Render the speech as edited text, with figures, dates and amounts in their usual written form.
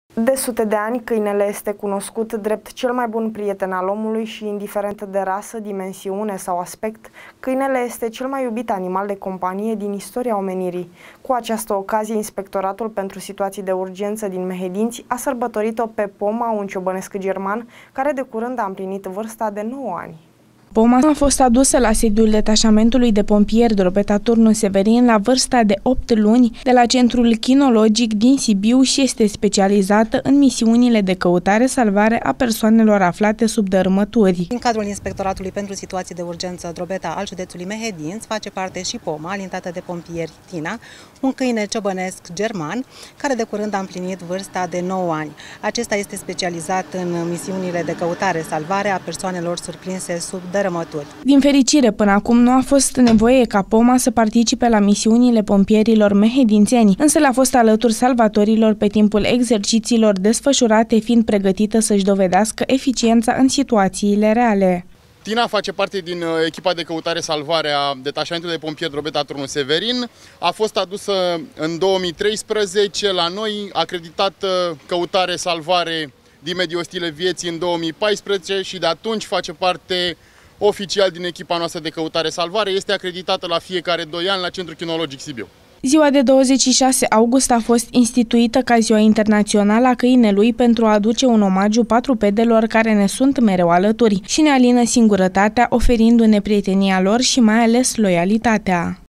De sute de ani, câinele este cunoscut drept cel mai bun prieten al omului și, indiferent de rasă, dimensiune sau aspect, câinele este cel mai iubit animal de companie din istoria omenirii. Cu această ocazie, Inspectoratul pentru Situații de Urgență din Mehedinți a sărbătorit-o pe Poma, un ciobănesc german, care de curând a împlinit vârsta de 9 ani. Poma a fost adusă la sediul detașamentului de pompieri Drobeta Turnu Severin la vârsta de 8 luni de la Centrul Kinologic din Sibiu și este specializată în misiunile de căutare-salvare a persoanelor aflate sub dărâmături. În cadrul Inspectoratului pentru Situații de Urgență Drobeta al județului Mehedinți face parte și Poma, alintată de pompieri Tina, un câine ciobănesc german care de curând a împlinit vârsta de 9 ani. Acesta este specializat în misiunile de căutare-salvare a persoanelor surprinse sub dărâmături. Din fericire, până acum nu a fost nevoie ca Poma să participe la misiunile pompierilor mehedințeni, însă le-a fost alături salvatorilor pe timpul exercițiilor desfășurate, fiind pregătită să-și dovedească eficiența în situațiile reale. Tina face parte din echipa de căutare-salvare a detașamentului de pompieri Drobeta Turnu Severin. A fost adusă în 2013 la noi, acreditată căutare-salvare din medii ostile vieții în 2014 și de atunci face parte oficial din echipa noastră de căutare-salvare. Este acreditată la fiecare 2 ani la Centrul Kinologic Sibiu. Ziua de 26 august a fost instituită ca Ziua Internațională a Câinelui pentru a aduce un omagiu patrupedelor care ne sunt mereu alături și ne alină singurătatea, oferindu-ne prietenia lor și mai ales loialitatea.